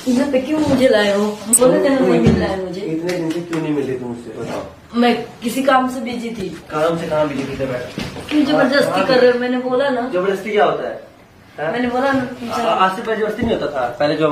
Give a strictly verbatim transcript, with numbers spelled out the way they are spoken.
यहाँ पे क्यों मुझे लाए हो? बोले थे ना नहीं मिल रहा है मुझे। इतने दिन से क्यों नहीं मिले तुम मुझसे, बताओ। मैं किसी काम से बिजी थी। काम से कहाँ बिजी थे बेटा? क्यों जबरदस्ती कर रहे हो? मैंने बोला ना। जबरदस्ती क्या होता है? मैंने बोला ना। आज से पहले जबरदस्ती नहीं होता था, पहले जो